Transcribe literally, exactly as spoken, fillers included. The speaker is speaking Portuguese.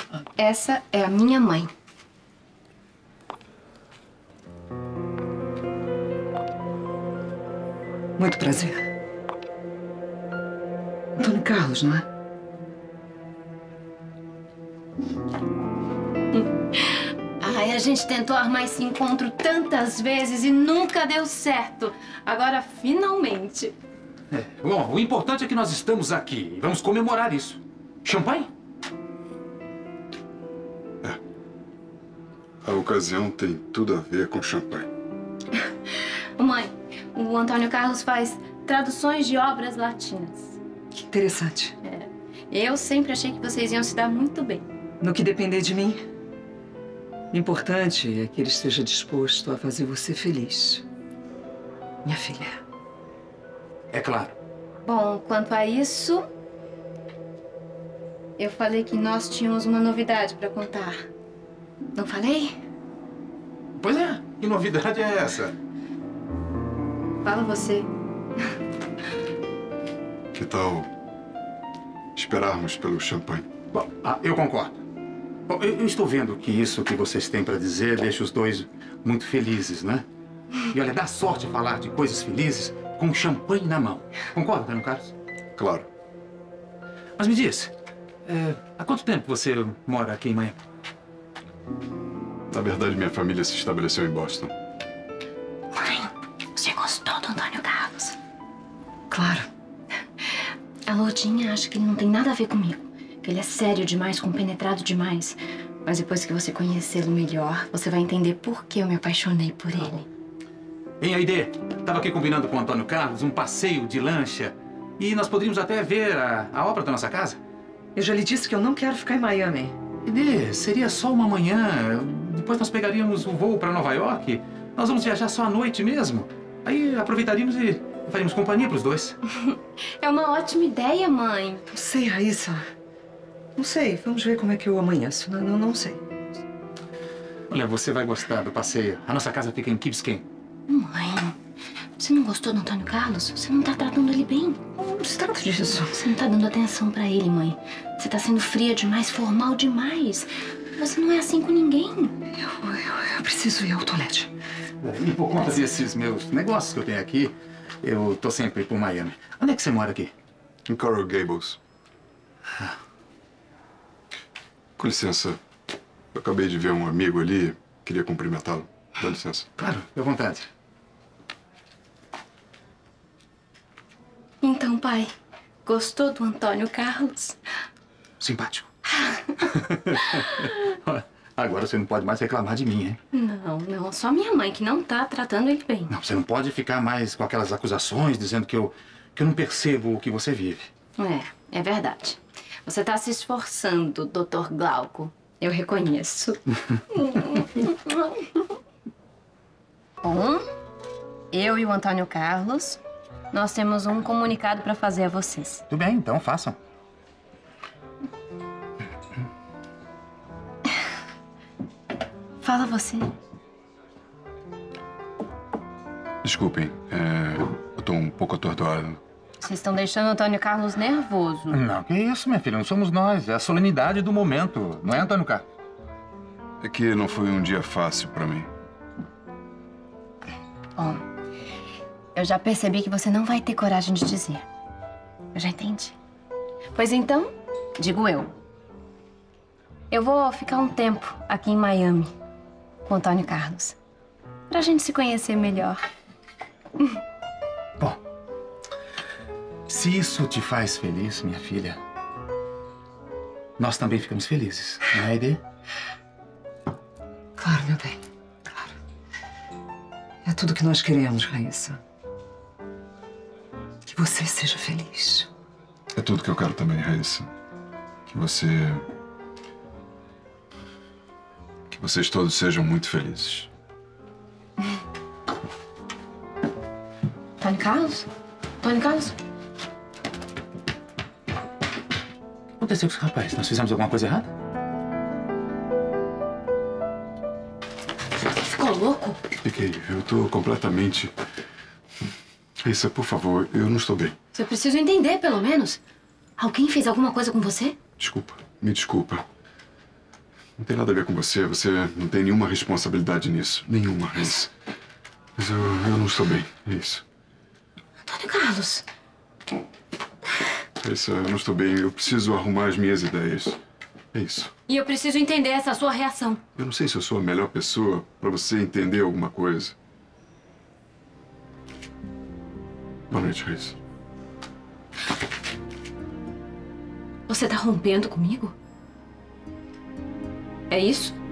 Essa é a minha mãe. Muito prazer. Antônio Carlos, não é? Ai, a gente tentou armar esse encontro tantas vezes e nunca deu certo. Agora, finalmente. É, bom, o importante é que nós estamos aqui e vamos comemorar isso. Champanhe? É. A ocasião tem tudo a ver com champanhe. Mãe, o Antônio Carlos faz traduções de obras latinas. Que interessante. É. Eu sempre achei que vocês iam se dar muito bem. No que depender de mim, o importante é que ele esteja disposto a fazer você feliz. Minha filha. É claro. Bom, quanto a isso, eu falei que nós tínhamos uma novidade para contar. Não falei? Pois é. Que novidade é essa? Fala você. Que tal esperarmos pelo champanhe? Bom, ah, eu concordo. Bom, eu, eu estou vendo que isso que vocês têm para dizer deixa os dois muito felizes, né? E olha, dá sorte falar de coisas felizes com champanhe na mão. Concorda, Antônio Carlos? Claro. Mas me diz, é, há quanto tempo você mora aqui em Miami? Na verdade, minha família se estabeleceu em Boston. Mãe, você gostou do Antônio Carlos? Claro. A Lourdinha acha que ele não tem nada a ver comigo. Que ele é sério demais, compenetrado demais. Mas depois que você conhecê-lo melhor, você vai entender por que eu me apaixonei por ele. Hein, a ideia? Estava aqui combinando com o Antônio Carlos um passeio de lancha. E nós poderíamos até ver a, a obra da nossa casa. Eu já lhe disse que eu não quero ficar em Miami. Idê, seria só uma manhã. Depois nós pegaríamos o voo para Nova York. Nós vamos viajar só à noite mesmo. Aí aproveitaríamos e faríamos companhia para os dois. É uma ótima ideia, mãe. Não sei, Raíssa. Não sei. Vamos ver como é que eu amanheço. Não, não, não sei. Olha, você vai gostar do passeio. A nossa casa fica em Key Biscayne. Mãe, você não gostou do Antônio Carlos? Você não tá tratando ele bem. Não se trata disso. Você não tá dando atenção pra ele, mãe. Você tá sendo fria demais, formal demais. Você não é assim com ninguém. Eu, eu, eu preciso ir ao toalete. E por conta desses meus negócios que eu tenho aqui, eu tô sempre por Miami. Onde é que você mora aqui? Em Coral Gables. Ah. Com licença. Eu acabei de ver um amigo ali. Queria cumprimentá-lo. Dá licença. Claro, fique à vontade. Então, pai, gostou do Antônio Carlos? Simpático. Agora você não pode mais reclamar de mim, hein? Não, não. Só minha mãe que não tá tratando ele bem. Não, você não pode ficar mais com aquelas acusações dizendo que eu, que eu não percebo o que você vive. É, é verdade. Você tá se esforçando, doutor Glauco. Eu reconheço. Bom, eu e o Antônio Carlos, nós temos um comunicado para fazer a vocês. Tudo bem, então façam. Fala você. Desculpem, é, eu tô um pouco atordoado. Vocês estão deixando o Antônio Carlos nervoso. Não, que isso, minha filha, não somos nós. É a solenidade do momento, não é, Antônio Carlos? É que não foi um dia fácil pra mim. Bom, eu já percebi que você não vai ter coragem de dizer. Eu já entendi. Pois então, digo eu. Eu vou ficar um tempo aqui em Miami com o Antônio Carlos. Pra gente se conhecer melhor. Bom, se isso te faz feliz, minha filha, nós também ficamos felizes, não é, Aide? Claro, meu bem. Claro. É tudo que nós queremos, Raíssa. Que você seja feliz. É tudo que eu quero também, Raíssa. Que você... Que vocês todos sejam muito felizes. Antônio Carlos? Antônio Carlos? O que aconteceu com esse rapaz? Nós fizemos alguma coisa errada? Você ficou louco? Fiquei. Eu tô completamente... Raíssa, por favor, eu não estou bem. Você precisa entender, pelo menos. Alguém fez alguma coisa com você? Desculpa. Me desculpa. Não tem nada a ver com você. Você não tem nenhuma responsabilidade nisso. Nenhuma, Raíssa. Mas eu, eu não estou bem. É isso. Antônio Carlos. Raíssa, eu não estou bem. Eu preciso arrumar as minhas ideias. É isso. E eu preciso entender essa sua reação. Eu não sei se eu sou a melhor pessoa para você entender alguma coisa. Boa noite, Raíssa. Você tá rompendo comigo? É isso?